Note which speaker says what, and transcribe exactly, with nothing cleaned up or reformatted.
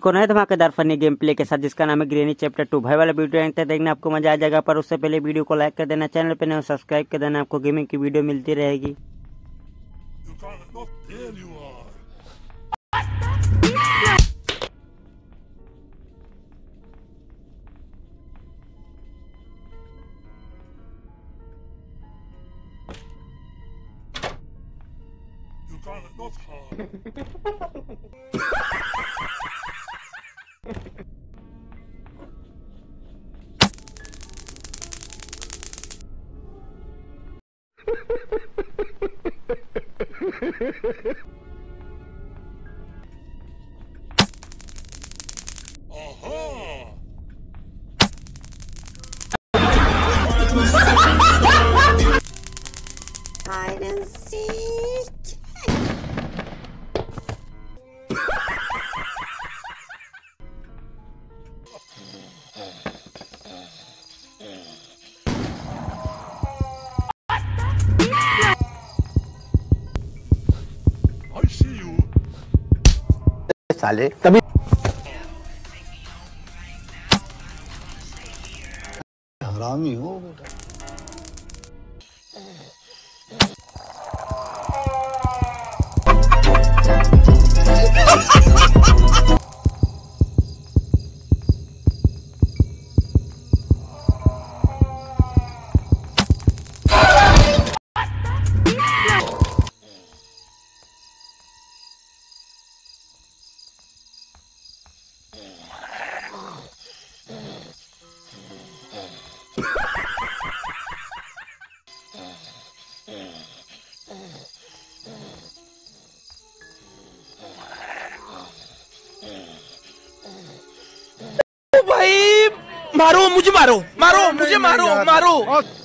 Speaker 1: को नए धमाकेदार फनी गेम प्ले के साथ जिसका नाम है ग्रेनी चैप्टर टू। भाई वाला वीडियो एंड तक देखना, आपको मजा आ जाएगा। पर उससे पहले वीडियो को लाइक कर देना, चैनल पे नए सब्सक्राइब कर देना, आपको गेमिंग की वीडियो मिलती रहेगी।
Speaker 2: Hide and seek.
Speaker 3: I see you.
Speaker 4: साले तभी हरामी हो बेटा।
Speaker 5: भाई मारो मुझे, मारो मारो मुझे, मारो मारो।